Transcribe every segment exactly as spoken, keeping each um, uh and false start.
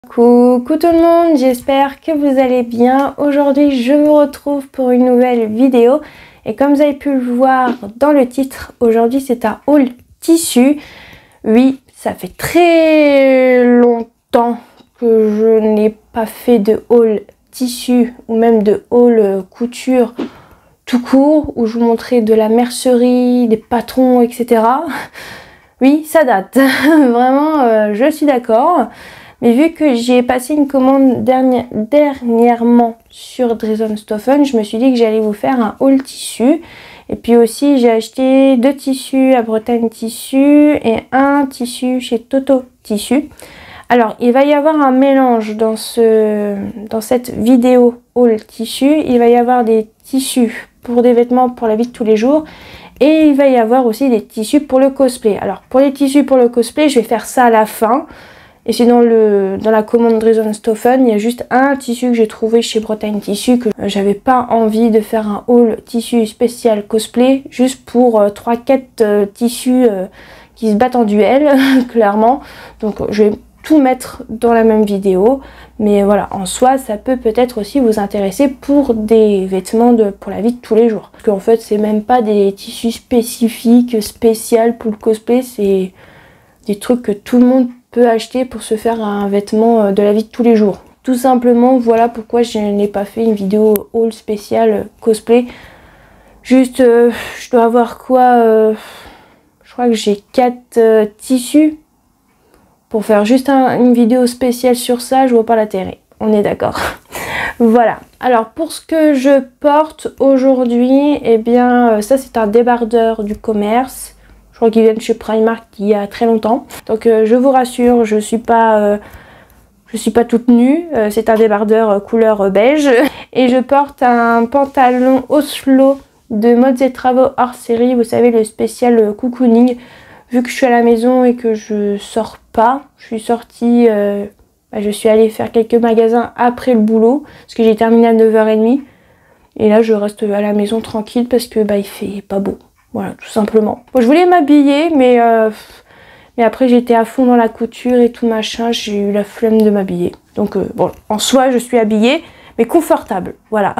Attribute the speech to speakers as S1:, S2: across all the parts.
S1: Coucou tout le monde, j'espère que vous allez bien. Aujourd'hui je vous retrouve pour une nouvelle vidéo et comme vous avez pu le voir dans le titre, aujourd'hui c'est un haul tissu. Oui, ça fait très longtemps que je n'ai pas fait de haul tissu ou même de haul couture tout court où je vous montrais de la mercerie, des patrons, et cetera. Oui, ça date, vraiment euh, je suis d'accord. Mais vu que j'ai passé une commande dernière, dernièrement sur Dresdenstoffen, je me suis dit que j'allais vous faire un haul tissu. Et puis aussi j'ai acheté deux tissus à Bretagne Tissu et un tissu chez Toto Tissu. Alors il va y avoir un mélange dans, ce, dans cette vidéo haul tissu. Il va y avoir des tissus pour des vêtements pour la vie de tous les jours. Et il va y avoir aussi des tissus pour le cosplay. Alors pour les tissus pour le cosplay, je vais faire ça à la fin. Et c'est dans, le, dans la commande Dresdenstoffen, il y a juste un tissu que j'ai trouvé chez Bretagne Tissu que j'avais pas envie de faire un haul tissu spécial cosplay juste pour euh, trois quatre euh, tissus euh, qui se battent en duel, clairement. Donc je vais tout mettre dans la même vidéo. Mais voilà, en soi, ça peut peut-être aussi vous intéresser pour des vêtements de, pour la vie de tous les jours. Parce qu'en fait, c'est même pas des tissus spécifiques, spéciaux pour le cosplay, c'est des trucs que tout le monde peut acheter pour se faire un vêtement de la vie de tous les jours. Tout simplement, voilà pourquoi je n'ai pas fait une vidéo haul spécial cosplay. Juste, euh, je dois avoir quoi euh, je crois que j'ai quatre euh, tissus. Pour faire juste un, une vidéo spéciale sur ça, je vois pas l'intérêt. On est d'accord. Voilà. Alors pour ce que je porte aujourd'hui, eh bien ça c'est un débardeur du commerce. Je crois qu'ils viennent chez Primark il y a très longtemps. Donc euh, je vous rassure, je suis pas euh, je suis pas toute nue. Euh, c'est un débardeur euh, couleur euh, beige. Et je porte un pantalon Oslo de Modes et Travaux hors série. Vous savez, le spécial euh, cocooning. Vu que je suis à la maison et que je sors pas, je suis sortie, euh, bah, je suis allée faire quelques magasins après le boulot. Parce que j'ai terminé à neuf heures trente. Et là je reste à la maison tranquille parce que bah, il fait pas beau. Voilà, tout simplement. Bon, je voulais m'habiller, mais, euh, mais après j'étais à fond dans la couture et tout machin, j'ai eu la flemme de m'habiller. Donc euh, bon, en soi je suis habillée, mais confortable, voilà.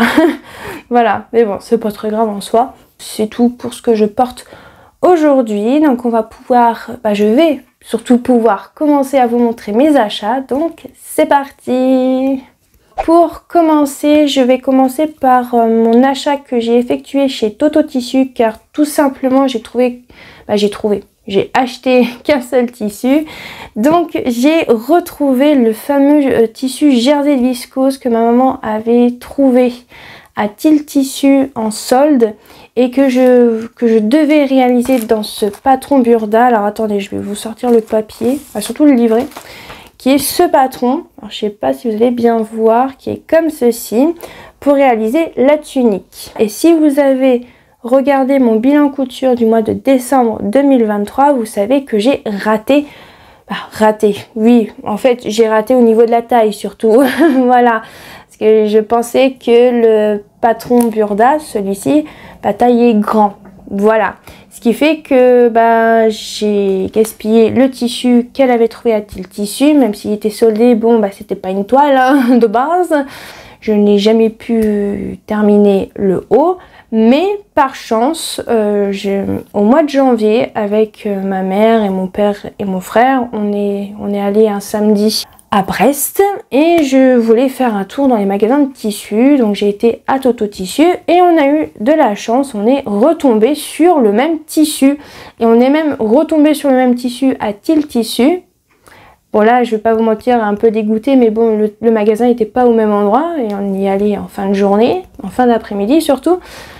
S1: Voilà, mais bon, c'est pas très grave en soi. C'est tout pour ce que je porte aujourd'hui. Donc on va pouvoir, bah je vais surtout pouvoir commencer à vous montrer mes achats. Donc c'est parti! Pour commencer, je vais commencer par euh, mon achat que j'ai effectué chez Toto Tissu car tout simplement j'ai trouvé, bah, j'ai trouvé, j'ai acheté qu'un seul tissu. Donc j'ai retrouvé le fameux euh, tissu jersey de viscose que ma maman avait trouvé à Til Tissu en solde et que je, que je devais réaliser dans ce patron Burda. Alors attendez, je vais vous sortir le papier, enfin, surtout le livret. Qui est ce patron, alors je sais pas si vous allez bien voir, qui est comme ceci, pour réaliser la tunique. Et si vous avez regardé mon bilan couture du mois de décembre deux mille vingt-trois, vous savez que j'ai raté, bah, raté, oui, en fait j'ai raté au niveau de la taille surtout, voilà, parce que je pensais que le patron Burda, celui-ci, bah, taillait grand. Voilà, ce qui fait que bah, j'ai gaspillé le tissu qu'elle avait trouvé à Til Tissu, même s'il était soldé, bon bah c'était pas une toile hein, de base. Je n'ai jamais pu terminer le haut, mais par chance, euh, au mois de janvier, avec euh, ma mère et mon père et mon frère, on est, on est allé un samedi à Brest et je voulais faire un tour dans les magasins de tissus, donc j'ai été à Toto Tissu et on a eu de la chance, on est retombé sur le même tissu et on est même retombé sur le même tissu à Til Tissu. Bon là je vais pas vous mentir, un peu dégoûté, mais bon le, le magasin n'était pas au même endroit et on y allait en fin de journée, en fin d'après-midi surtout.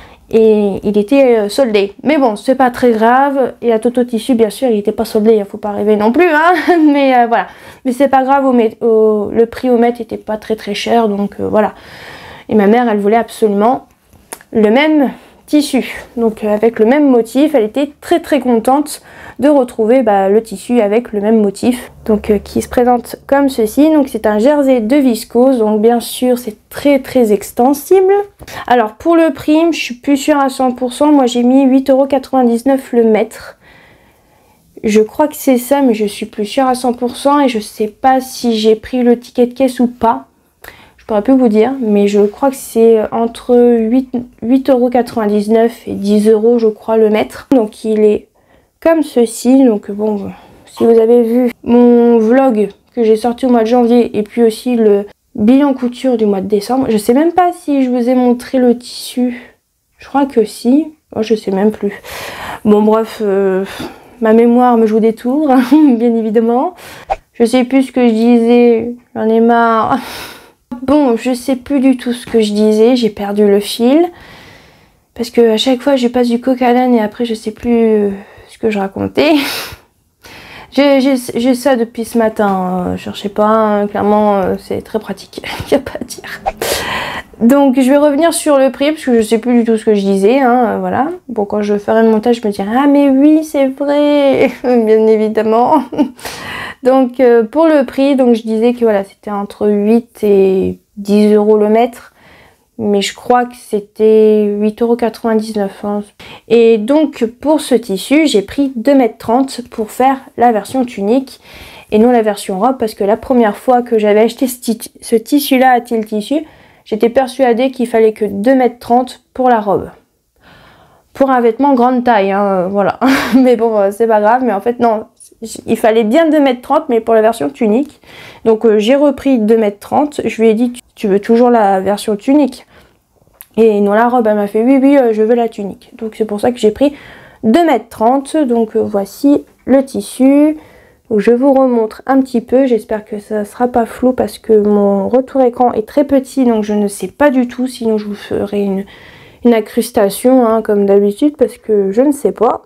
S1: Et il était soldé. Mais bon, c'est pas très grave. Et à Toto Tissu, bien sûr, il n'était pas soldé. Il faut pas rêver non plus. Hein. Mais euh, voilà. Mais c'est pas grave. Au, au, le prix au mètre était pas très très cher. Donc euh, voilà. Et ma mère, elle voulait absolument le même tissu. Donc euh, avec le même motif. Elle était très très contente de retrouver bah, le tissu avec le même motif. Donc euh, qui se présente comme ceci. Donc c'est un jersey de viscose. Donc bien sûr, c'est très très extensible. Alors pour le prix, je suis plus sûre à cent pour cent. Moi j'ai mis huit euros quatre-vingt-dix-neuf le mètre. Je crois que c'est ça, mais je suis plus sûre à cent pour cent et je sais pas si j'ai pris le ticket de caisse ou pas. Je pourrais plus vous dire, mais je crois que c'est entre huit euros quatre-vingt-dix-neuf et dix euros, je crois, le mètre. Donc il est comme ceci. Donc bon, si vous avez vu mon vlog que j'ai sorti au mois de janvier et puis aussi le bilan couture du mois de décembre, je sais même pas si je vous ai montré le tissu. Je crois que si. Oh, je sais même plus. Bon bref, euh, ma mémoire me joue des tours, bien évidemment. Je sais plus ce que je disais, j'en ai marre. Bon, je sais plus du tout ce que je disais, j'ai perdu le fil. Parce que à chaque fois je passe du coq à l'âne et après je sais plus ce que je racontais. J'ai ça depuis ce matin, euh, cherchez pas, hein, clairement euh, c'est très pratique, il n'y a pas à dire. Donc je vais revenir sur le prix parce que je sais plus du tout ce que je disais, hein, euh, voilà. Bon, quand je ferai le montage je me dirai ah mais oui c'est vrai, bien évidemment. Donc euh, pour le prix, donc je disais que voilà c'était entre huit et dix euros le mètre. Mais je crois que c'était huit euros quatre-vingt-dix-neuf. Hein. Et donc pour ce tissu, j'ai pris deux mètres trente pour faire la version tunique et non la version robe, parce que la première fois que j'avais acheté ce, ce tissu-là à Til Tissu, j'étais persuadée qu'il fallait que deux mètres trente pour la robe. Pour un vêtement grande taille, hein, voilà. Mais bon, c'est pas grave, mais en fait non, il fallait bien deux mètres trente, mais pour la version tunique. Donc euh, j'ai repris deux mètres trente, je lui ai dit tu veux toujours la version tunique? Et non, la robe, elle m'a fait oui, oui, euh, je veux la tunique. Donc c'est pour ça que j'ai pris deux mètres trente. Donc euh, voici le tissu. Donc, je vous remontre un petit peu. J'espère que ça ne sera pas flou parce que mon retour écran est très petit. Donc je ne sais pas du tout. Sinon je vous ferai une, une incrustation hein, comme d'habitude parce que je ne sais pas.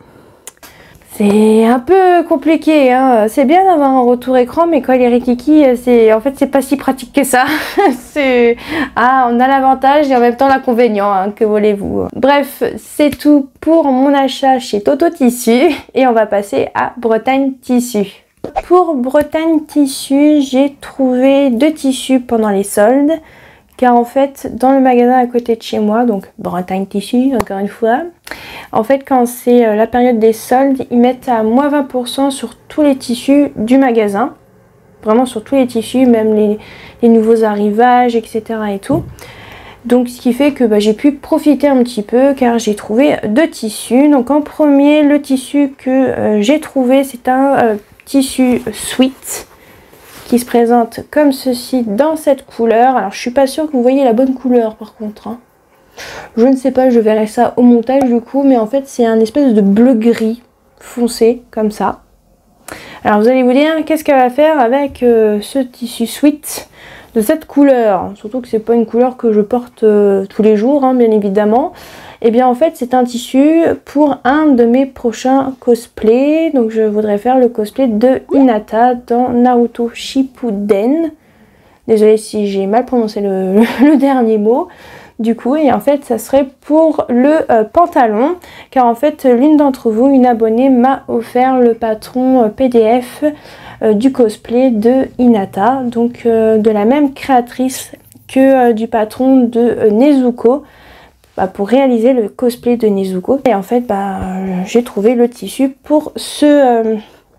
S1: C'est un peu compliqué, hein. C'est bien d'avoir un retour écran, mais quand il est rikiki, c'est en fait c'est pas si pratique que ça. C'est ah, on a l'avantage et en même temps l'inconvénient, hein, que voulez-vous. Bref, c'est tout pour mon achat chez Toto Tissu et on va passer à Bretagne Tissu. Pour Bretagne Tissu, j'ai trouvé deux tissus pendant les soldes. Car en fait, dans le magasin à côté de chez moi, donc Bretagne Tissu, encore une fois, en fait, quand c'est la période des soldes, ils mettent à moins vingt pour cent sur tous les tissus du magasin. Vraiment sur tous les tissus, même les, les nouveaux arrivages, et cetera et tout. Donc, ce qui fait que bah, j'ai pu profiter un petit peu, car j'ai trouvé deux tissus. Donc, en premier, le tissu que euh, j'ai trouvé, c'est un euh, tissu sweat, qui se présente comme ceci dans cette couleur. Alors je suis pas sûre que vous voyez la bonne couleur par contre. Hein. Je ne sais pas, je verrai ça au montage du coup, mais en fait c'est un espèce de bleu gris foncé comme ça. Alors vous allez vous dire qu'est-ce qu'elle va faire avec euh, ce tissu sweat de cette couleur. Surtout que c'est pas une couleur que je porte euh, tous les jours, hein, bien évidemment. Et bien en fait c'est un tissu pour un de mes prochains cosplays. Donc je voudrais faire le cosplay de Hinata dans Naruto Shippuden. Désolée si j'ai mal prononcé le, le, le dernier mot. Du coup, et en fait ça serait pour le euh, pantalon. Car en fait l'une d'entre vous, une abonnée, m'a offert le patron euh, P D F euh, du cosplay de Hinata. Donc euh, de la même créatrice que euh, du patron de euh, Nezuko. Bah, pour réaliser le cosplay de Nezuko. Et en fait, bah, j'ai trouvé le tissu pour ce, euh,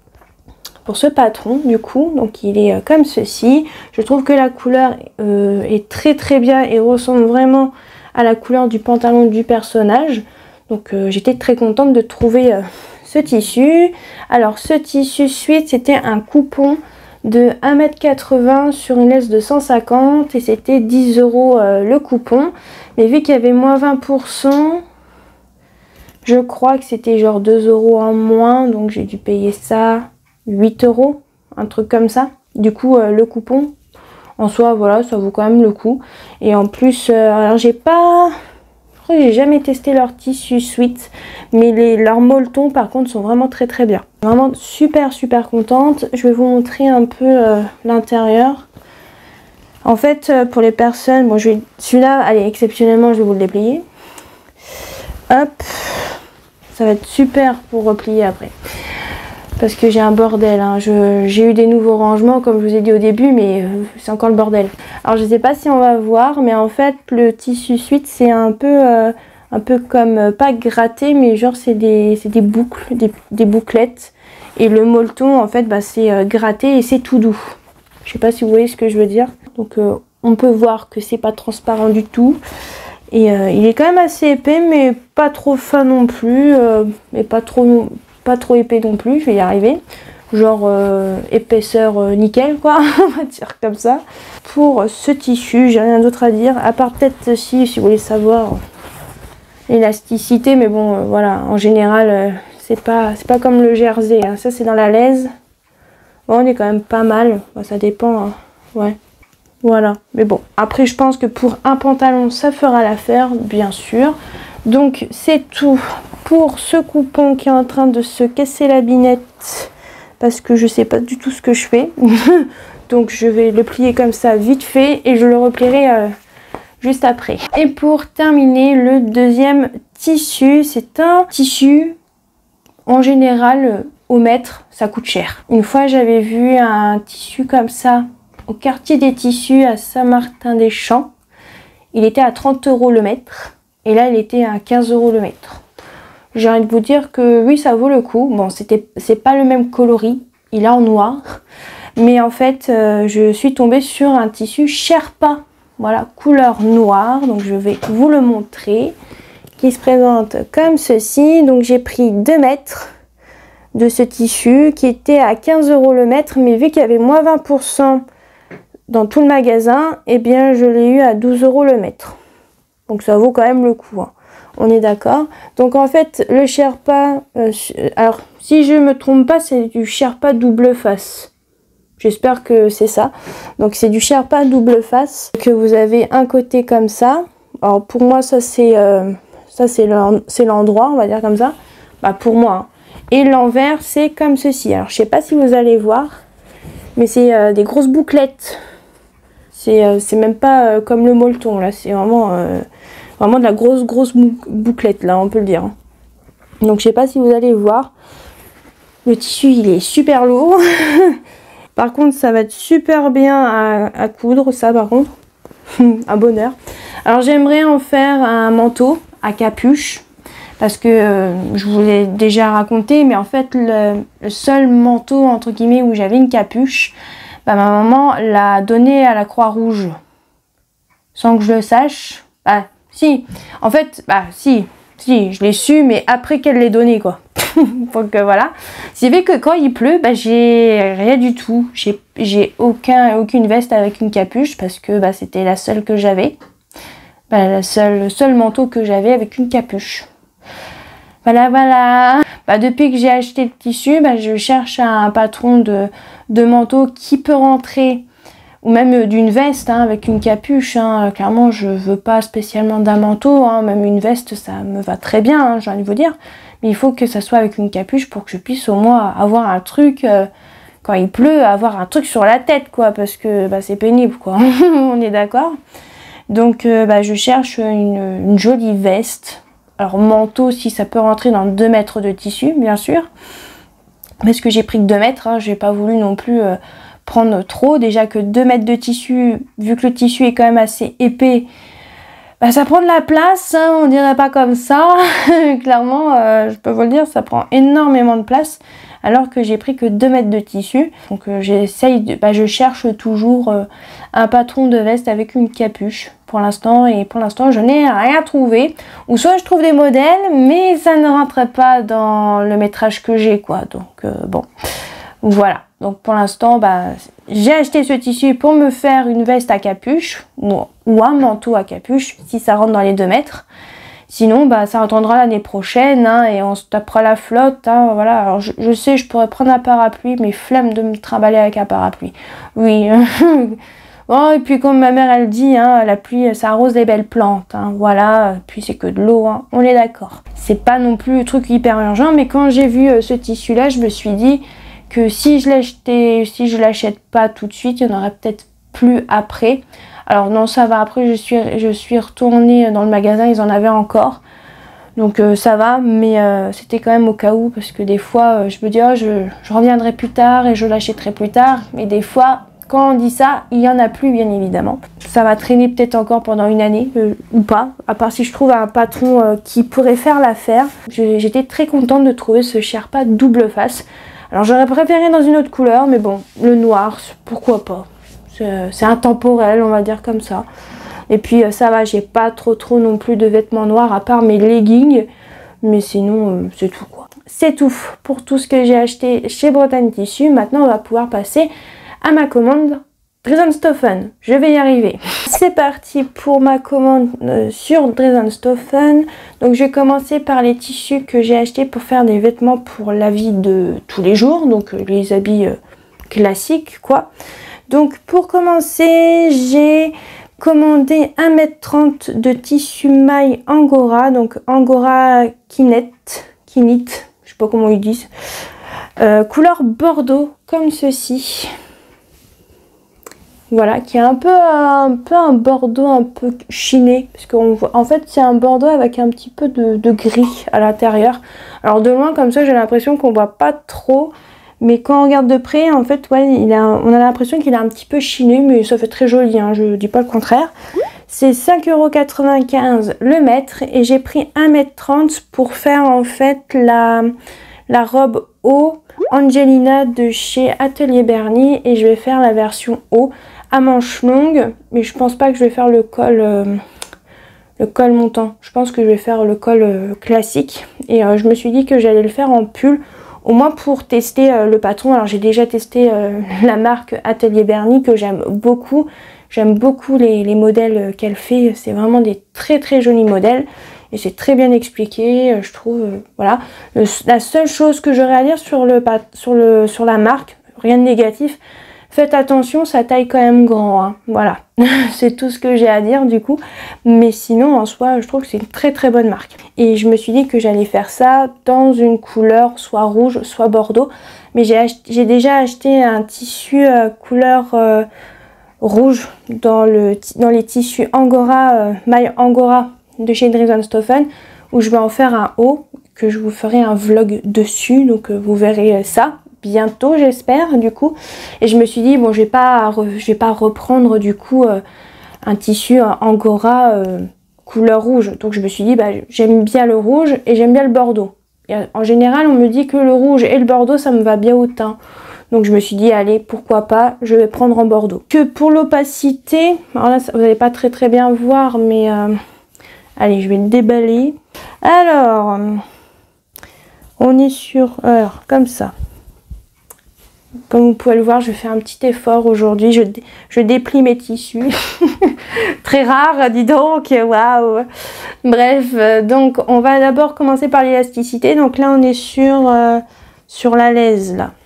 S1: pour ce patron, du coup. Donc, il est euh, comme ceci. Je trouve que la couleur euh, est très très bien et ressemble vraiment à la couleur du pantalon du personnage. Donc, euh, j'étais très contente de trouver euh, ce tissu. Alors, ce tissu suite, c'était un coupon de un mètre quatre-vingts sur une laisse de cent cinquante et c'était dix euros euh, le coupon. Mais vu qu'il y avait moins vingt pour cent, je crois que c'était genre deux euros en moins, donc j'ai dû payer ça huit euros, un truc comme ça. Du coup, euh, le coupon, en soi, voilà, ça vaut quand même le coup. Et en plus, euh, alors j'ai pas... Je crois que j'ai jamais testé leur tissu sweat, mais les, leurs molletons par contre sont vraiment très très bien. Vraiment super super contente. Je vais vous montrer un peu euh, l'intérieur. En fait, euh, pour les personnes, bon, je vais celui-là, allez, exceptionnellement, je vais vous le déplier. Hop, ça va être super pour replier après. Parce que j'ai un bordel, hein. J'ai eu des nouveaux rangements comme je vous ai dit au début, mais euh, c'est encore le bordel. Alors je sais pas si on va voir, mais en fait le tissu suite c'est un peu euh, un peu comme, euh, pas gratté, mais genre c'est des, des boucles, des, des bouclettes. Et le molleton, en fait, bah, c'est euh, gratté et c'est tout doux. Je sais pas si vous voyez ce que je veux dire. Donc euh, on peut voir que c'est pas transparent du tout. Et euh, il est quand même assez épais, mais pas trop fin non plus. Euh, mais pas trop, pas trop épais non plus, je vais y arriver. Genre euh, épaisseur euh, nickel, quoi, on va dire comme ça. Pour ce tissu, j'ai rien d'autre à dire. À part peut-être si, si vous voulez savoir l'élasticité. Mais bon, euh, voilà, en général, euh, c'est pas, c'est pas comme le jersey. Hein. Ça, c'est dans la laise. Bon, on est quand même pas mal, bon, ça dépend, hein. Ouais, voilà. Mais bon, après je pense que pour un pantalon, ça fera l'affaire, bien sûr. Donc c'est tout pour ce coupon qui est en train de se casser la binette, parce que je sais pas du tout ce que je fais. Donc je vais le plier comme ça vite fait et je le replierai euh, juste après. Et pour terminer, le deuxième tissu, c'est un tissu en général au mètre, ça coûte cher. Une fois j'avais vu un tissu comme ça au quartier des tissus à Saint-Martin-des-Champs. Il était à trente euros le mètre et là il était à quinze euros le mètre. J'ai envie de vous dire que oui, ça vaut le coup. Bon, c'était c'est pas le même coloris, il est en noir, mais en fait euh, je suis tombée sur un tissu Sherpa, voilà, couleur noire. Donc je vais vous le montrer, qui se présente comme ceci. Donc j'ai pris deux mètres de ce tissu qui était à quinze euros le mètre, mais vu qu'il y avait moins vingt pour cent dans tout le magasin, et eh bien je l'ai eu à douze euros le mètre. Donc ça vaut quand même le coup, hein. On est d'accord. Donc en fait le Sherpa, euh, alors si je me trompe pas, c'est du Sherpa double face. J'espère que c'est ça. Donc c'est du Sherpa double face, que vous avez un côté comme ça. Alors pour moi ça c'est euh, ça c'est l'endroit, on va dire comme ça. Bah pour moi, hein. Et l'envers c'est comme ceci. Alors je sais pas si vous allez voir, mais c'est euh, des grosses bouclettes. C'est euh, même pas euh, comme le molleton là, c'est vraiment euh, vraiment de la grosse grosse bouclette là, on peut le dire. Donc je sais pas si vous allez voir. Le tissu il est super lourd. Par contre ça va être super bien à, à coudre, ça par contre. Un bonheur. Alors j'aimerais en faire un manteau à capuche. Parce que euh, je vous l'ai déjà raconté, mais en fait le, le seul manteau entre guillemets où j'avais une capuche, bah, ma maman l'a donné à la Croix-Rouge sans que je le sache. Bah si, en fait, bah si, si, je l'ai su, mais après qu'elle l'ait donné quoi. Donc euh, voilà. C'est vrai que quand il pleut, bah, j'ai rien du tout. J'ai aucun, aucune veste avec une capuche parce que bah, c'était la seule que j'avais. Bah, la seule, le seul manteau que j'avais avec une capuche. Voilà, voilà. Bah, depuis que j'ai acheté le tissu, bah, je cherche un patron de, de manteau qui peut rentrer, ou même d'une veste hein, avec une capuche. Hein. Clairement, je veux pas spécialement d'un manteau, hein. Même une veste, ça me va très bien, hein, j'ai envie de vous dire. Mais il faut que ça soit avec une capuche pour que je puisse au moins avoir un truc, euh, quand il pleut, avoir un truc sur la tête, quoi, parce que bah, c'est pénible, quoi. On est d'accord. Donc, euh, bah, je cherche une, une jolie veste. Alors manteau si ça peut rentrer dans deux mètres de tissu bien sûr. Parce que j'ai pris que deux mètres, hein, j'ai pas voulu non plus euh, prendre trop. Déjà que deux mètres de tissu, vu que le tissu est quand même assez épais, bah, ça prend de la place, hein, on dirait pas comme ça. Clairement, euh, je peux vous le dire, ça prend énormément de place. Alors que j'ai pris que deux mètres de tissu. Donc euh, j'essaye, de, bah, je cherche toujours euh, un patron de veste avec une capuche pour l'instant. Et pour l'instant je n'ai rien trouvé. Ou soit je trouve des modèles, mais ça ne rentrait pas dans le métrage que j'ai quoi. Donc euh, bon, voilà. Donc pour l'instant, bah, j'ai acheté ce tissu pour me faire une veste à capuche. Ou, ou un manteau à capuche, si ça rentre dans les deux mètres. Sinon, bah, ça attendra l'année prochaine hein, et on se tapera la flotte. Hein, voilà. Alors, je, je sais, je pourrais prendre un parapluie, mais flemme de me trimballer avec un parapluie. Oui. Bon, et puis comme ma mère, elle dit, hein, la pluie, ça arrose les belles plantes. Hein, voilà. Puis c'est que de l'eau, hein, on est d'accord. C'est pas non plus le truc hyper urgent, mais quand j'ai vu euh, ce tissu-là, je me suis dit que si je l'achetais, si je l'achète pas tout de suite, il y en aurait peut-être plus après. Alors non, ça va, après je suis, je suis retournée dans le magasin, ils en avaient encore. Donc euh, ça va, mais euh, c'était quand même au cas où, parce que des fois, euh, je me dis, oh, je, je reviendrai plus tard et je l'achèterai plus tard. Mais des fois, quand on dit ça, il n'y en a plus, bien évidemment. Ça va traîner peut-être encore pendant une année, euh, ou pas, à part si je trouve un patron euh, qui pourrait faire l'affaire. J'étais très contente de trouver ce Sherpa double face. Alors j'aurais préféré dans une autre couleur, mais bon, le noir, pourquoi pas. C'est intemporel, on va dire comme ça. Et puis ça va, j'ai pas trop trop non plus de vêtements noirs à part mes leggings. Mais sinon, euh, c'est tout quoi. C'est tout pour tout ce que j'ai acheté chez Bretagne Tissus. Maintenant, on va pouvoir passer à ma commande Dresdenstoffen. Je vais y arriver. C'est parti pour ma commande euh, sur Dresdenstoffen. Donc je vais commencer par les tissus que j'ai achetés pour faire des vêtements pour la vie de tous les jours. Donc euh, les habits euh, classiques quoi. Donc pour commencer, j'ai commandé un mètre trente de tissu maille Angora. Donc Angora Kinet, Kinit, je sais pas comment ils disent. Euh, couleur bordeaux comme ceci. Voilà, qui est un peu un peu un bordeaux un peu chiné, parce qu'on voit en fait c'est un bordeaux avec un petit peu de, de gris à l'intérieur. Alors de loin comme ça j'ai l'impression qu'on voit pas trop, mais quand on regarde de près en fait ouais il a, on a l'impression qu'il est un petit peu chiné, mais ça fait très joli, hein, je dis pas le contraire. C'est cinq euros quatre-vingt-quinze le mètre et j'ai pris un mètre trente pour faire en fait la, la robe haut Angelina de chez Atelier Berny, et je vais faire la version haut à manches longues, mais je pense pas que je vais faire le col euh, le col montant. Je pense que je vais faire le col euh, classique, et euh, je me suis dit que j'allais le faire en pull, au moins pour tester euh, le patron. Alors j'ai déjà testé euh, la marque Atelier Berny que j'aime beaucoup. J'aime beaucoup les, les modèles qu'elle fait, c'est vraiment des très très jolis modèles. Et c'est très bien expliqué, je trouve, euh, voilà. Le, la seule chose que j'aurais à dire sur, le, sur, le, sur la marque, rien de négatif, faites attention, ça taille quand même grand, hein, voilà. C'est tout ce que j'ai à dire du coup. Mais sinon, en soi, je trouve que c'est une très très bonne marque. Et je me suis dit que j'allais faire ça dans une couleur soit rouge, soit bordeaux. Mais j'ai déjà acheté un tissu euh, couleur euh, rouge dans, le, dans les tissus Angora, euh, maille Angora de chez Dresdenstoffen, où je vais en faire un haut, que je vous ferai un vlog dessus, donc euh, vous verrez ça bientôt j'espère du coup. Et je me suis dit bon, je vais pas je vais pas reprendre du coup euh, un tissu Angora euh, couleur rouge, donc je me suis dit bah, j'aime bien le rouge et j'aime bien le bordeaux. Et en général on me dit que le rouge et le bordeaux ça me va bien au teint, donc je me suis dit allez pourquoi pas, je vais prendre en bordeaux. Que pour l'opacité, alors là vous n'allez pas très très bien voir, mais euh, allez, je vais le déballer. Alors, on est sur... Alors, comme ça. Comme vous pouvez le voir, je fais un petit effort aujourd'hui. Je, dé, je déplie mes tissus. Très rare, dis donc. Waouh. Bref, euh, donc on va d'abord commencer par l'élasticité. Donc là, on est sur, euh, sur la laise, là.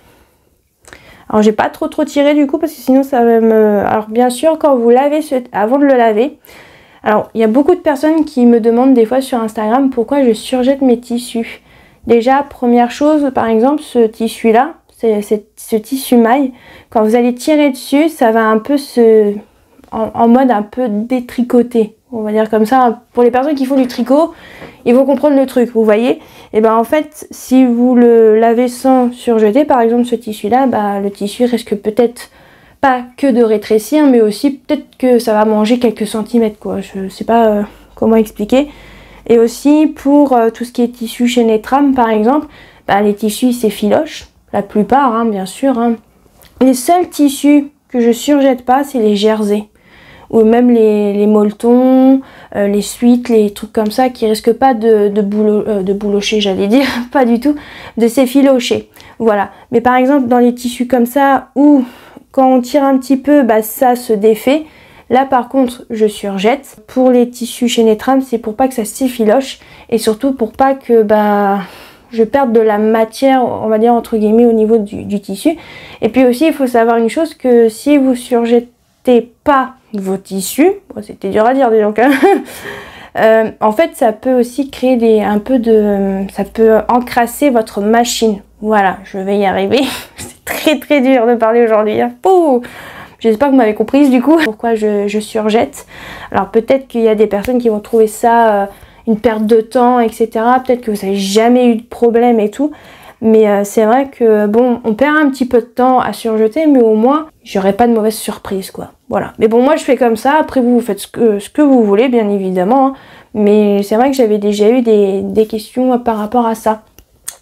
S1: Alors, j'ai pas trop trop tiré du coup, parce que sinon, ça va me... Alors, bien sûr, quand vous lavez, ce... avant de le laver... Alors, il y a beaucoup de personnes qui me demandent des fois sur Instagram pourquoi je surjette mes tissus. Déjà, première chose, par exemple, ce tissu-là, c'est ce tissu maille, quand vous allez tirer dessus, ça va un peu se... En, en mode un peu détricoté. On va dire comme ça. Pour les personnes qui font du tricot, ils vont comprendre le truc, vous voyez. Et ben en fait, si vous le lavez sans surjeter, par exemple ce tissu-là, bah, le tissu risque peut-être... pas que de rétrécir, mais aussi peut-être que ça va manger quelques centimètres, quoi. Je sais pas euh, comment expliquer. Et aussi pour euh, tout ce qui est tissu chez Netram, par exemple, bah, les tissus s'effilochent, la plupart, hein, bien sûr. Hein. Les seuls tissus que je surjette pas, c'est les jerseys. Ou même les, les molletons, euh, les suites, les trucs comme ça qui risquent pas de, de, boulot, euh, de boulocher, j'allais dire, pas du tout, de s'effilocher. Voilà. Mais par exemple, dans les tissus comme ça, où quand on tire un petit peu, bah, ça se défait. Là, par contre, je surjette. Pour les tissus chez Netram, c'est pour pas que ça s'effiloche. Et surtout pour pas que bah, je perde de la matière, on va dire entre guillemets, au niveau du, du tissu. Et puis aussi, il faut savoir une chose, que si vous surjettez pas vos tissus, bon, c'était dur à dire, dis donc, hein. euh, en fait, ça peut aussi créer des, un peu de... ça peut encrasser votre machine. Voilà, je vais y arriver. C'est très très dur de parler aujourd'hui. Hein. J'espère que vous m'avez comprise du coup pourquoi je, je surjette. Alors peut-être qu'il y a des personnes qui vont trouver ça euh, une perte de temps, et cetera. Peut-être que vous n'avez jamais eu de problème et tout. Mais euh, c'est vrai que bon, on perd un petit peu de temps à surjeter, mais au moins, j'aurai pas de mauvaise surprise, quoi. Voilà. Mais bon, moi je fais comme ça. Après vous, vous faites ce que, ce que vous voulez, bien évidemment. Hein. Mais c'est vrai que j'avais déjà eu des, des questions par rapport à ça.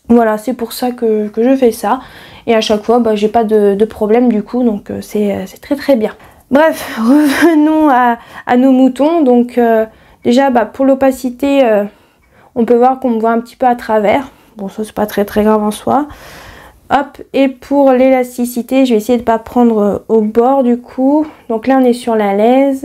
S1: Voilà, c'est pour ça que, que je fais ça. Et à chaque fois, bah, j'ai pas de, de problème du coup, donc euh, c'est très très bien. Bref, revenons à, à nos moutons. Donc euh, déjà, bah, pour l'opacité, euh, on peut voir qu'on me voit un petit peu à travers. Bon, ça c'est pas très très grave en soi. Hop, et pour l'élasticité, je vais essayer de ne pas prendre au bord du coup. Donc là, on est sur la laise.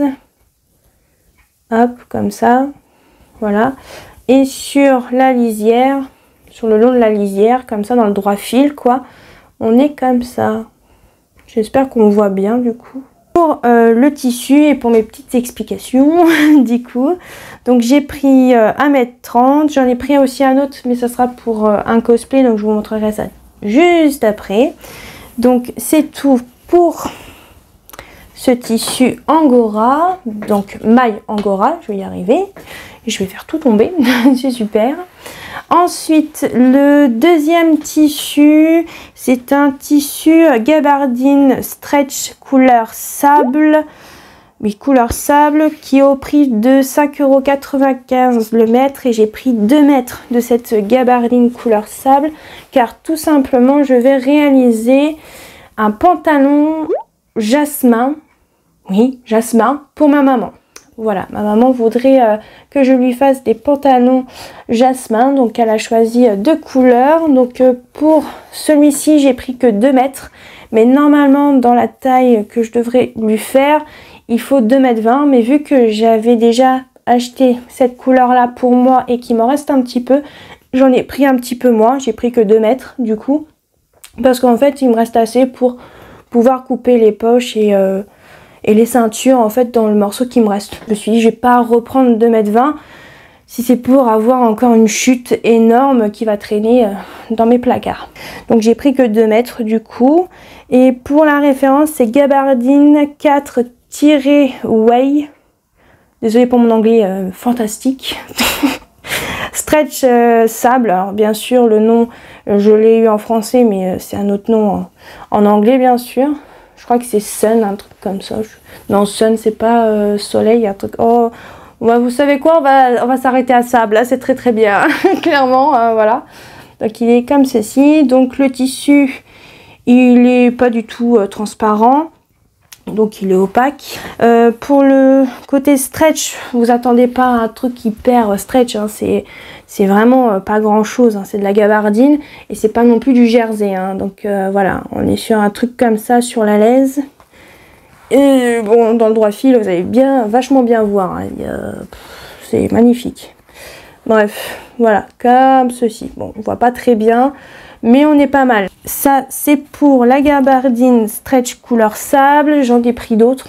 S1: Hop, comme ça. Voilà. Et sur la lisière, sur le long de la lisière, comme ça, dans le droit fil, quoi. On est comme ça. J'espère qu'on voit bien, du coup. Pour euh, le tissu et pour mes petites explications, du coup. Donc j'ai pris euh, un mètre trente. J'en ai pris aussi un autre, mais ça sera pour euh, un cosplay. Donc je vous montrerai ça juste après. Donc c'est tout pour ce tissu angora, donc maille angora, je vais y arriver et je vais faire tout tomber. C'est super. Ensuite, le deuxième tissu, c'est un tissu gabardine stretch couleur sable, oui, couleur sable, qui est au prix de cinq euros quatre-vingt-quinze le mètre, et j'ai pris deux mètres de cette gabardine couleur sable car tout simplement je vais réaliser un pantalon jasmin, oui jasmin, pour ma maman. Voilà, ma maman voudrait euh, que je lui fasse des pantalons jasmin, donc elle a choisi euh, deux couleurs. Donc euh, pour celui-ci j'ai pris que deux mètres, mais normalement dans la taille que je devrais lui faire il faut deux mètres vingt, mais vu que j'avais déjà acheté cette couleur là pour moi et qu'il m'en reste un petit peu, j'en ai pris un petit peu moins, j'ai pris que deux mètres du coup, parce qu'en fait il me reste assez pour pouvoir couper les poches et, euh, et les ceintures en fait dans le morceau qui me reste. Je me suis dit je vais pas reprendre deux mètres vingt si c'est pour avoir encore une chute énorme qui va traîner euh, dans mes placards. Donc j'ai pris que deux mètres du coup, et pour la référence c'est gabardine quatre way, désolé pour mon anglais euh, fantastique. Stretch euh, sable, alors bien sûr le nom euh, je l'ai eu en français, mais euh, c'est un autre nom en, en anglais bien sûr. Je crois que c'est Sun, un truc comme ça. Je... Non, Sun c'est pas euh, soleil, un truc. Oh, ouais, vous savez quoi, on va, on va s'arrêter à sable, là c'est très très bien, clairement, euh, voilà. Donc il est comme ceci, donc le tissu il est pas du tout euh, transparent. Donc il est opaque. Euh, pour le côté stretch, vous attendez pas à un truc hyper stretch, hein. C'est vraiment euh, pas grand chose, hein. C'est de la gabardine et c'est pas non plus du jersey, hein. Donc euh, voilà, on est sur un truc comme ça sur la laise. Et bon, dans le droit fil, vous allez bien, vachement bien voir, hein. C'est magnifique. Bref, voilà, comme ceci. Bon, on voit pas très bien, mais on est pas mal. Ça, c'est pour la gabardine stretch couleur sable. J'en ai pris d'autres,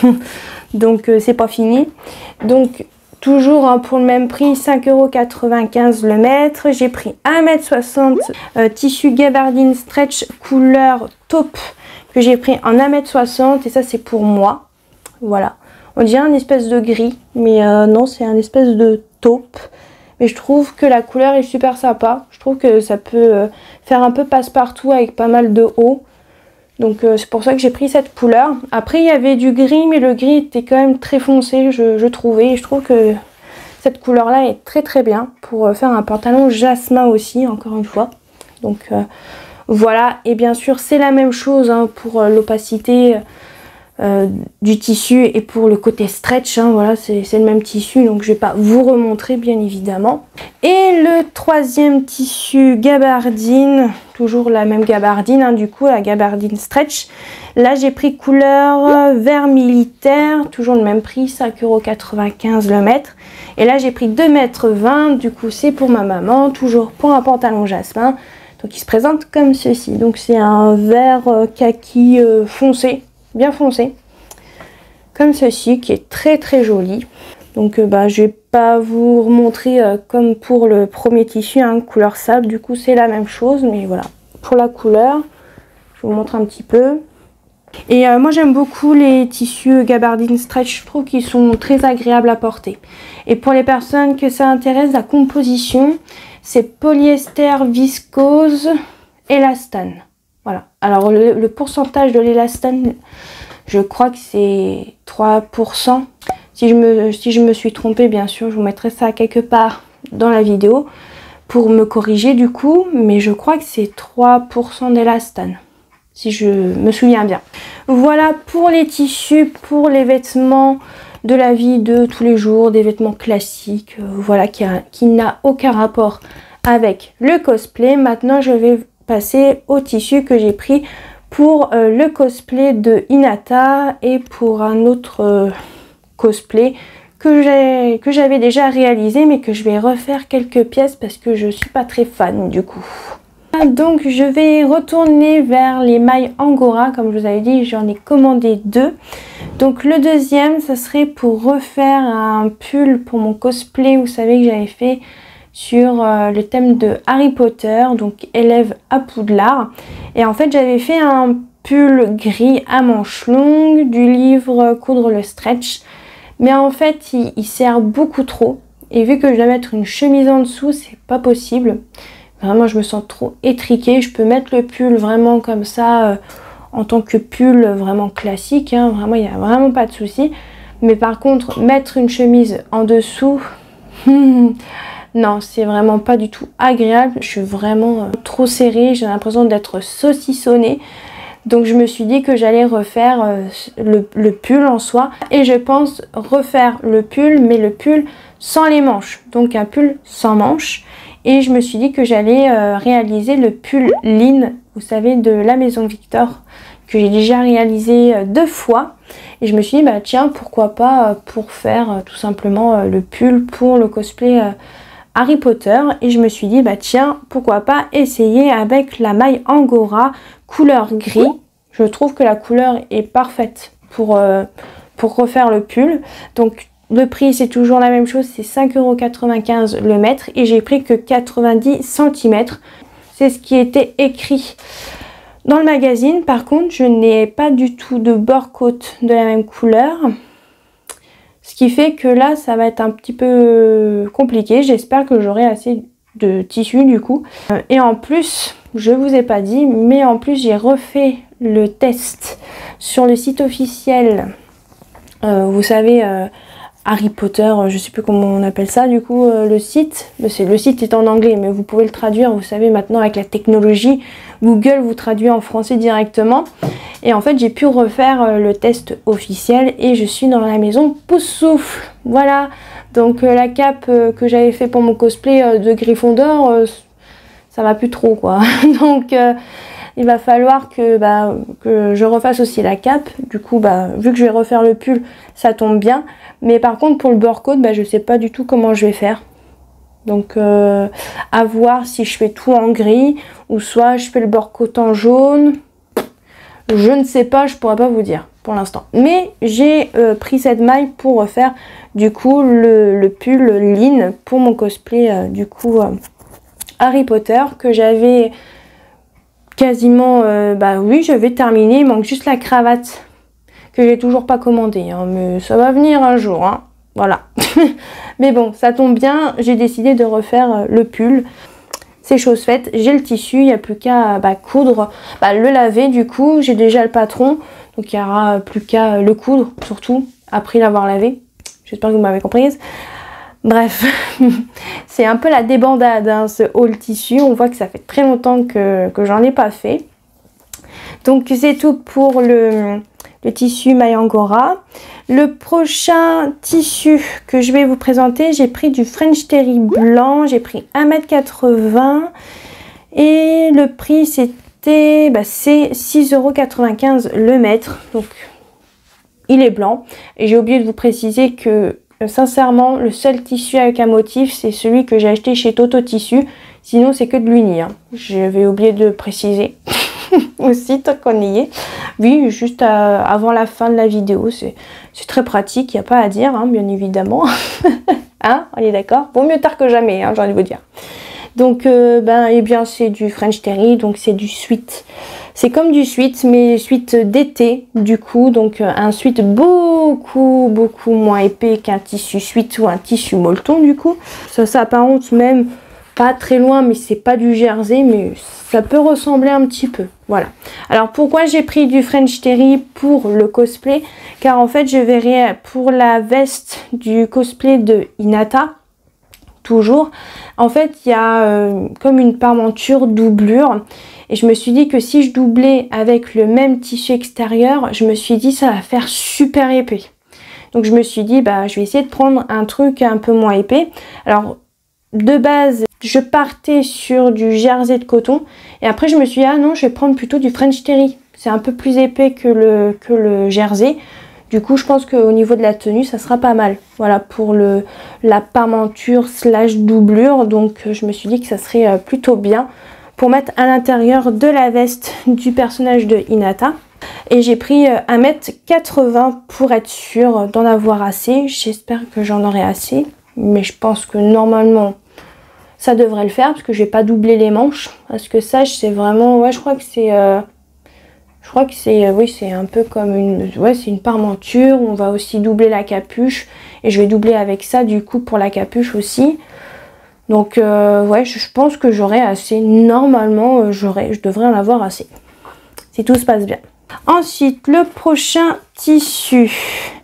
S1: donc euh, c'est pas fini. Donc, toujours hein, pour le même prix, cinq euros quatre-vingt-quinze le mètre. J'ai pris un mètre soixante euh, tissu gabardine stretch couleur taupe, que j'ai pris en un mètre soixante, et ça, c'est pour moi. Voilà. On dirait un espèce de gris, mais euh, non, c'est un espèce de taupe. Mais je trouve que la couleur est super sympa. Je trouve que ça peut euh, faire un peu passe-partout avec pas mal de haut. Donc euh, c'est pour ça que j'ai pris cette couleur. Après il y avait du gris, mais le gris était quand même très foncé, je, je trouvais. Et je trouve que cette couleur là est très très bien pour euh, faire un pantalon jasmin aussi, encore une fois. Donc euh, voilà, et bien sûr c'est la même chose hein, pour euh, l'opacité Euh, du tissu et pour le côté stretch, hein, voilà, c'est le même tissu, donc je vais pas vous remontrer bien évidemment. Et le troisième tissu gabardine, toujours la même gabardine, hein, du coup la gabardine stretch. Là j'ai pris couleur euh, vert militaire, toujours le même prix, cinq euros quatre-vingt-quinze le mètre. Et là j'ai pris deux mètres vingt, du coup c'est pour ma maman, toujours pour un pantalon jasmin. Donc il se présente comme ceci, donc c'est un vert euh, kaki euh, foncé, bien foncé, comme ceci, qui est très très joli. Donc euh, bah, je vais pas vous remontrer euh, comme pour le premier tissu, hein, couleur sable, du coup c'est la même chose, mais voilà, pour la couleur, je vous montre un petit peu. Et euh, moi j'aime beaucoup les tissus gabardine stretch, je trouve qu'ils sont très agréables à porter. Et pour les personnes que ça intéresse, la composition, c'est polyester viscose élastane. Voilà, alors le, le pourcentage de l'élastane, je crois que c'est trois pour cent. Si je, me, si je me suis trompée, bien sûr, je vous mettrai ça quelque part dans la vidéo pour me corriger du coup, mais je crois que c'est trois pour cent d'élastane, si je me souviens bien. Voilà pour les tissus, pour les vêtements de la vie de tous les jours, des vêtements classiques, euh, voilà, qui, a, qui n'a aucun rapport avec le cosplay. Maintenant, je vais passer au tissu que j'ai pris pour euh, le cosplay de Hinata et pour un autre euh, cosplay que j'ai que j'avais déjà réalisé, mais que je vais refaire quelques pièces parce que je suis pas très fan du coup. Donc je vais retourner vers les mailles Angora, comme je vous avais dit, j'en ai commandé deux. Donc le deuxième, ça serait pour refaire un pull pour mon cosplay, vous savez, que j'avais fait sur euh, le thème de Harry Potter, donc élève à Poudlard. Et en fait j'avais fait un pull gris à manches longues du livre Coudre le stretch. Mais en fait, il, il sert beaucoup trop. Et vu que je dois mettre une chemise en dessous, c'est pas possible. Vraiment, je me sens trop étriquée. Je peux mettre le pull vraiment comme ça, euh, en tant que pull vraiment classique. Hein. Vraiment, il n'y a vraiment pas de souci. Mais par contre, mettre une chemise en dessous, non, c'est vraiment pas du tout agréable. Je suis vraiment euh, trop serrée. J'ai l'impression d'être saucissonnée. Donc je me suis dit que j'allais refaire euh, le, le pull en soi. Et je pense refaire le pull, mais le pull sans les manches. Donc un pull sans manches. Et je me suis dit que j'allais euh, réaliser le pull Lynn, vous savez, de la Maison Victor, que j'ai déjà réalisé euh, deux fois. Et je me suis dit, bah tiens, pourquoi pas euh, pour faire euh, tout simplement euh, le pull pour le cosplay euh, Harry Potter. Et je me suis dit, bah tiens, pourquoi pas essayer avec la maille Angora couleur gris. Je trouve que la couleur est parfaite pour, euh, pour refaire le pull. Donc le prix c'est toujours la même chose, c'est cinq euros quatre-vingt-quinze le mètre et j'ai pris que quatre-vingt-dix centimètres. C'est ce qui était écrit dans le magazine. Par contre, je n'ai pas du tout de bord-côte de la même couleur. Ce qui fait que là, ça va être un petit peu compliqué. J'espère que j'aurai assez de tissu du coup. Et en plus, je vous ai pas dit, mais en plus j'ai refait le test sur le site officiel. Euh, vous savez, euh, Harry Potter, je sais plus comment on appelle ça du coup, euh, le site. C'est, le site est en anglais, mais vous pouvez le traduire. Vous savez, maintenant avec la technologie, Google vous traduit en français directement. Et en fait, j'ai pu refaire euh, le test officiel et je suis dans la maison Poussoufle. Voilà. Donc euh, la cape euh, que j'avais fait pour mon cosplay euh, de Gryffondor, euh, ça va plus trop quoi. Donc euh, il va falloir que, bah, que je refasse aussi la cape. Du coup, bah, vu que je vais refaire le pull, ça tombe bien. Mais par contre pour le bord-côte, bah, je sais pas du tout comment je vais faire. Donc euh, à voir si je fais tout en gris ou soit je fais le bord-côte en jaune. Je ne sais pas, je pourrais pas vous dire pour l'instant. Mais j'ai euh, pris cette maille pour refaire du coup le, le pull Lynn pour mon cosplay euh, du coup euh, Harry Potter que j'avais quasiment, euh, bah oui, je vais terminer. Il manque juste la cravate que j'ai toujours pas commandée, hein, mais ça va venir un jour, hein, voilà. Mais bon, ça tombe bien, j'ai décidé de refaire euh, le pull. C'est chose faite, j'ai le tissu, il n'y a plus qu'à bah, coudre, bah, le laver du coup, j'ai déjà le patron, donc il n'y aura plus qu'à le coudre, surtout après l'avoir lavé. J'espère que vous m'avez comprise. Bref, c'est un peu la débandade, hein, ce haul tissu, on voit que ça fait très longtemps que, que j'en ai pas fait. Donc c'est tout pour le, le tissu maille Angora. Le prochain tissu que je vais vous présenter, j'ai pris du French Terry blanc, j'ai pris un mètre quatre-vingts et le prix c'était, bah, c'est six euros quatre-vingt-quinze le mètre, donc il est blanc. Et j'ai oublié de vous préciser que sincèrement le seul tissu avec un motif c'est celui que j'ai acheté chez Toto Tissu, sinon c'est que de l'uni, hein. J'avais oublié de préciser. Aussi tant qu'on y est, oui, juste à, avant la fin de la vidéo, c'est très pratique, il n'y a pas à dire, hein, bien évidemment. Hein, on est d'accord, vaut mieux tard que jamais, hein, j'ai envie de vous dire. Donc euh, ben eh bien c'est du French Terry, donc c'est du sweat, c'est comme du sweat mais sweat d'été du coup, donc euh, un sweat beaucoup beaucoup moins épais qu'un tissu sweat ou un tissu molleton du coup. Ça s'apparente même pas très loin, mais c'est pas du jersey, mais ça peut ressembler un petit peu, voilà. Alors pourquoi j'ai pris du French Terry pour le cosplay? Car en fait je verrai pour la veste du cosplay de Hinata toujours. En fait, il y a euh, comme une parmenture doublure. Et je me suis dit que si je doublais avec le même tissu extérieur, je me suis dit ça va faire super épais. Donc je me suis dit, bah je vais essayer de prendre un truc un peu moins épais. Alors de base, je partais sur du jersey de coton. Et après je me suis dit, ah non, je vais prendre plutôt du French Terry. C'est un peu plus épais que le, que le jersey. Du coup, je pense qu'au niveau de la tenue, ça sera pas mal. Voilà, pour le, la parmenture slash doublure. Donc je me suis dit que ça serait plutôt bien pour mettre à l'intérieur de la veste du personnage de Hinata. Et j'ai pris un mètre quatre-vingts pour être sûre d'en avoir assez. J'espère que j'en aurai assez. Mais je pense que normalement, ça devrait le faire. Parce que je vais pas doubler les manches. Parce que ça, c'est vraiment... Ouais, je crois que c'est... Euh, je crois que c'est... Euh, oui, c'est un peu comme une... Ouais, c'est une parmenture. On va aussi doubler la capuche. Et je vais doubler avec ça, du coup, pour la capuche aussi. Donc euh, ouais, je pense que j'aurai assez. Normalement, euh, j'aurai, je devrais en avoir assez. Si tout se passe bien. Ensuite, le prochain tissu.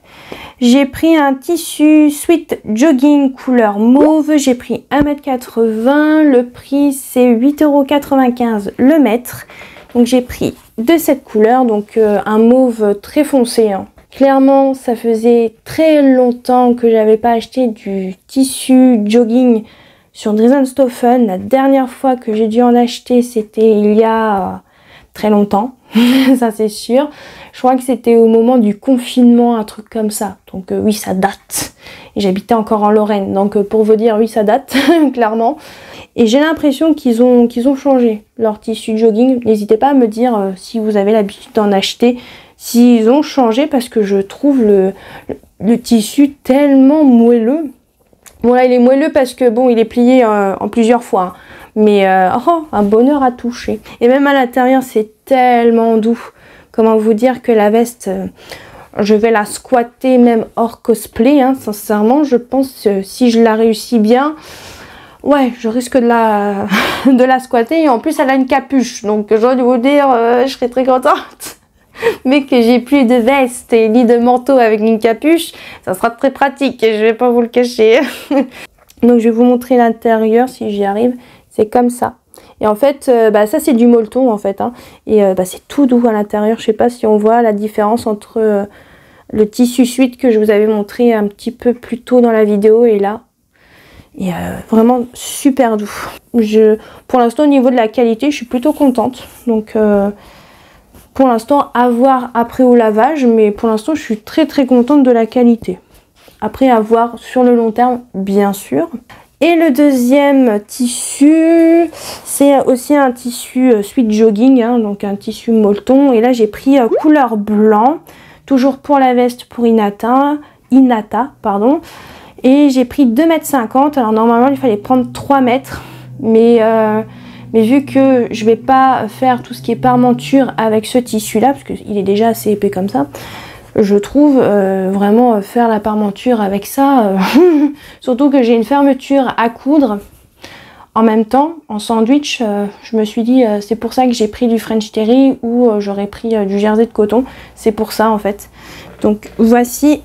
S1: J'ai pris un tissu Sweet Jogging couleur mauve. J'ai pris un mètre quatre-vingts. Le prix, c'est huit euros quatre-vingt-quinze le mètre. Donc j'ai pris de cette couleur. Donc euh, un mauve très foncé. Hein. Clairement, ça faisait très longtemps que j'avais pas acheté du tissu jogging sur Dresdenstoffen. La dernière fois que j'ai dû en acheter, c'était il y a euh, très longtemps, ça c'est sûr. Je crois que c'était au moment du confinement, un truc comme ça. Donc euh, oui, ça date. Et j'habitais encore en Lorraine, donc euh, pour vous dire, oui, ça date, clairement. Et j'ai l'impression qu'ils ont, qu'ils ont changé leur tissu jogging. N'hésitez pas à me dire euh, si vous avez l'habitude d'en acheter, s'ils ont changé, parce que je trouve le, le, le tissu tellement moelleux. Bon là il est moelleux parce que bon il est plié euh, en plusieurs fois, hein. Mais euh, oh, un bonheur à toucher. Et même à l'intérieur c'est tellement doux. Comment vous dire que la veste, euh, je vais la squatter même hors cosplay, hein, sincèrement. Je pense que si je la réussis bien, ouais, je risque de la, de la squatter. Et en plus elle a une capuche, donc je dois vous dire, euh, je serais très contente. Mais que j'ai plus de veste et ni de manteau avec une capuche, ça sera très pratique et je vais pas vous le cacher. Donc je vais vous montrer l'intérieur si j'y arrive. C'est comme ça. Et en fait, euh, bah, ça c'est du molleton en fait. Hein. Et euh, bah, c'est tout doux à l'intérieur. Je sais pas si on voit la différence entre euh, le tissu suite que je vous avais montré un petit peu plus tôt dans la vidéo et là. Et euh, vraiment super doux. Je, pour l'instant au niveau de la qualité, je suis plutôt contente. Donc... Euh, Pour l'instant, à voir après au lavage, mais pour l'instant, je suis très très contente de la qualité. Après, à voir sur le long terme, bien sûr. Et le deuxième tissu, c'est aussi un tissu euh, Sweet Jogging, hein, donc un tissu molleton. Et là, j'ai pris euh, couleur blanc, toujours pour la veste pour Hinata, Hinata pardon. Et j'ai pris deux mètres cinquante. Alors normalement, il fallait prendre trois mètres, mais... Euh, Mais vu que je vais pas faire tout ce qui est parmenture avec ce tissu là, parce qu'il est déjà assez épais comme ça, je trouve euh, vraiment faire la parmenture avec ça, euh, surtout que j'ai une fermeture à coudre en même temps, en sandwich, euh, je me suis dit euh, c'est pour ça que j'ai pris du French Terry ou euh, j'aurais pris euh, du jersey de coton, c'est pour ça en fait. Donc voici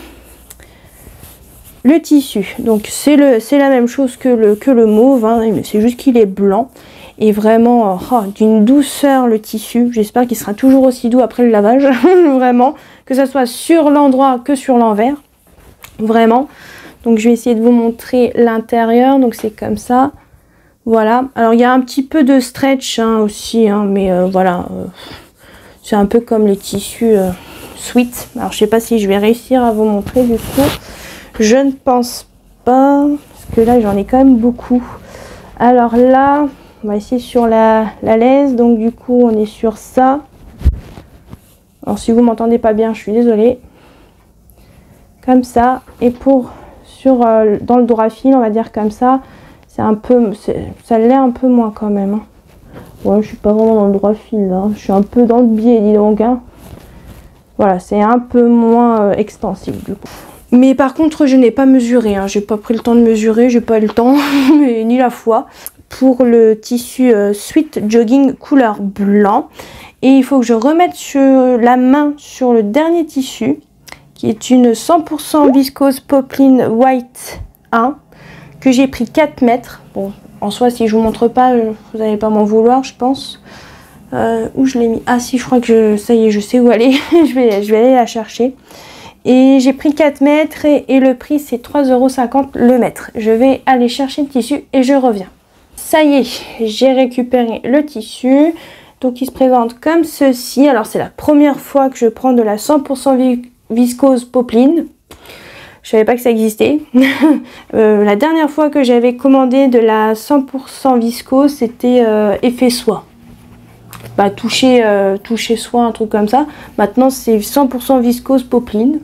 S1: le tissu, donc c'est le c'est la même chose que le, que le mauve, hein, mais c'est juste qu'il est blanc. Et vraiment oh, d'une douceur le tissu. J'espère qu'il sera toujours aussi doux après le lavage. Vraiment. Que ça soit sur l'endroit que sur l'envers. Vraiment. Donc je vais essayer de vous montrer l'intérieur. Donc c'est comme ça. Voilà. Alors il y a un petit peu de stretch hein, aussi. Hein, mais euh, voilà. Euh, c'est un peu comme les tissus euh, Sweet. Alors je sais pas si je vais réussir à vous montrer du coup. Je ne pense pas. Parce que là j'en ai quand même beaucoup. Alors là... On va essayer sur la, la laisse, donc du coup on est sur ça. Alors si vous m'entendez pas bien, je suis désolée. Comme ça, et pour sur euh, dans le drap fil, on va dire comme ça, c'est un peu, ça l'est un peu moins quand même. Hein. Ouais, je suis pas vraiment dans le droit fil là, je suis un peu dans le biais, dis donc. Hein. Voilà, c'est un peu moins euh, extensible du coup. Mais par contre, je n'ai pas mesuré, hein. J'ai pas pris le temps de mesurer, j'ai pas eu le temps, mais ni la foi. Pour le tissu euh, Sweet Jogging couleur blanc. Et il faut que je remette sur la main sur le dernier tissu, qui est une cent pour cent viscose popeline white un, que j'ai pris quatre mètres. Bon, en soi, si je vous montre pas, vous n'allez pas m'en vouloir, je pense. Euh, où je l'ai mis? Ah si, je crois que je, ça y est, je sais où aller. je, vais, je vais aller la chercher. Et j'ai pris quatre mètres et, et le prix c'est trois euros cinquante le mètre. Je vais aller chercher le tissu et je reviens. Ça y est, j'ai récupéré le tissu. Donc il se présente comme ceci. Alors c'est la première fois que je prends de la cent pour cent viscose popeline. Je savais pas que ça existait. euh, la dernière fois que j'avais commandé de la cent pour cent viscose, c'était euh, effet soie. Bah, toucher, euh, toucher soie, un truc comme ça. Maintenant c'est cent pour cent viscose popeline.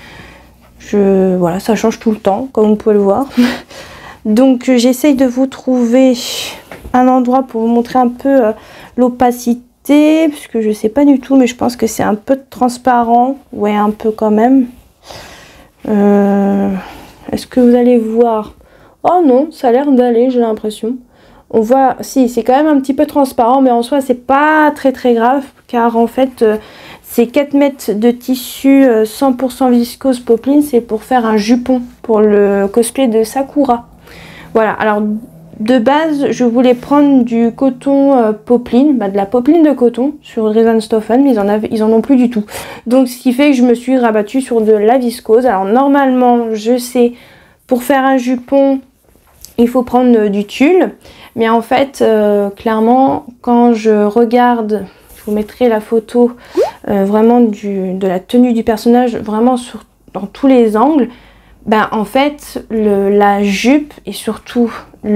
S1: Je, voilà, ça change tout le temps, comme vous pouvez le voir. Donc j'essaye de vous trouver un endroit pour vous montrer un peu euh, l'opacité, parce que je sais pas du tout, mais je pense que c'est un peu transparent. Ouais, un peu quand même. Euh, Est-ce que vous allez voir? Oh non, ça a l'air d'aller, j'ai l'impression. On voit, si, c'est quand même un petit peu transparent, mais en soi, c'est pas très très grave, car en fait, euh, ces quatre mètres de tissu euh, cent pour cent viscose popeline, c'est pour faire un jupon pour le cosplay de Sakura. Voilà, alors de base, je voulais prendre du coton euh, popeline, bah, de la popeline de coton sur Riesenstoffen, mais ils en, avaient, ils en ont plus du tout. Donc, ce qui fait que je me suis rabattue sur de la viscose. Alors, normalement, je sais, pour faire un jupon, il faut prendre euh, du tulle. Mais en fait, euh, clairement, quand je regarde, je vous mettrai la photo euh, vraiment du, de la tenue du personnage, vraiment sur, dans tous les angles, ben en fait, le, la jupe et surtout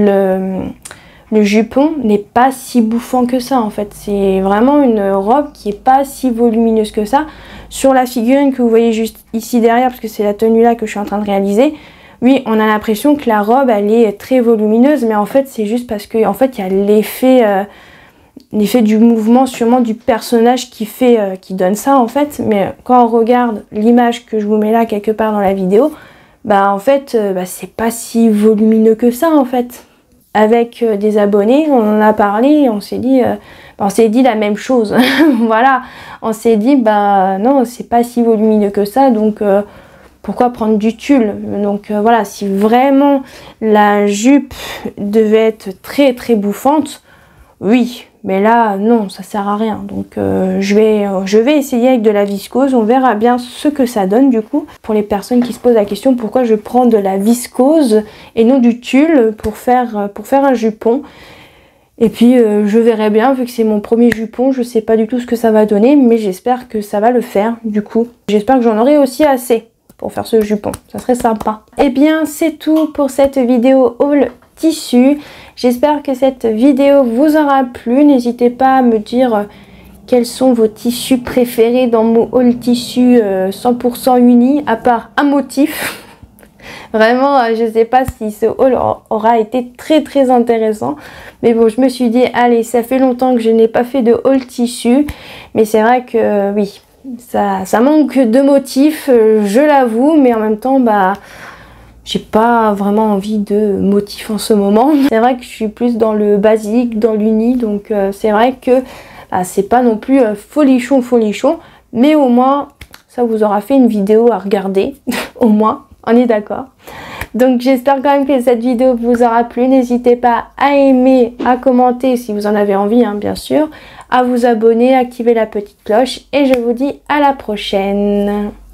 S1: le, le jupon n'est pas si bouffant que ça en fait. C'est vraiment une robe qui est pas si volumineuse que ça. Sur la figurine que vous voyez juste ici derrière, parce que c'est la tenue là que je suis en train de réaliser, oui, on a l'impression que la robe elle est très volumineuse, mais en fait c'est juste parce que en fait il y a l'effet euh, l'effet du mouvement sûrement du personnage qui fait euh, qui donne ça en fait. Mais quand on regarde l'image que je vous mets là quelque part dans la vidéo, bah en fait euh, bah, c'est pas si volumineux que ça en fait. Avec euh, des abonnés, on en a parlé, on s'est dit euh, bah, on s'est dit la même chose. Voilà, on s'est dit bah non, c'est pas si volumineux que ça, donc euh, pourquoi prendre du tulle? Donc euh, voilà, si vraiment la jupe devait être très très bouffante, oui, mais là non, ça sert à rien. Donc euh, je vais euh, je vais essayer avec de la viscose, on verra bien ce que ça donne du coup. Pour les personnes qui se posent la question pourquoi je prends de la viscose et non du tulle pour faire pour faire un jupon. Et puis euh, je verrai bien, vu que c'est mon premier jupon, je sais pas du tout ce que ça va donner, mais j'espère que ça va le faire du coup. J'espère que j'en aurai aussi assez pour faire ce jupon, ça serait sympa. Et bien c'est tout pour cette vidéo haul tissu. J'espère que cette vidéo vous aura plu. N'hésitez pas à me dire euh, quels sont vos tissus préférés dans mon haul tissu euh, cent pour cent uni, à part un motif. Vraiment, euh, je sais pas si ce haul aura été très très intéressant. Mais bon, je me suis dit, allez, ça fait longtemps que je n'ai pas fait de haul tissu. Mais c'est vrai que euh, oui, ça, ça manque de motifs, euh, je l'avoue. Mais en même temps, bah... j'ai pas vraiment envie de motifs en ce moment. C'est vrai que je suis plus dans le basique, dans l'uni, donc euh, c'est vrai que bah, c'est pas non plus euh, folichon folichon, mais au moins ça vous aura fait une vidéo à regarder, au moins, on est d'accord. Donc j'espère quand même que cette vidéo vous aura plu. N'hésitez pas à aimer, à commenter si vous en avez envie, hein, bien sûr, à vous abonner, activer la petite cloche, et je vous dis à la prochaine.